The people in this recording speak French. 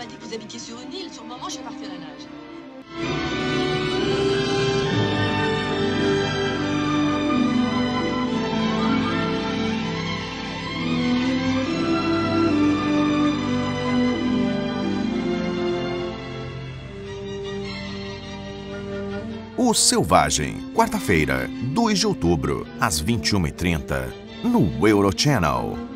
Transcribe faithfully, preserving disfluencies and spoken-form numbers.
m'a dit que vous habitiez sur une île. Sur le moment, je vais partir à la nage. O Selvagem, quarta-feira, dois de outubro, às vinte e uma e trinta, no Eurochannel.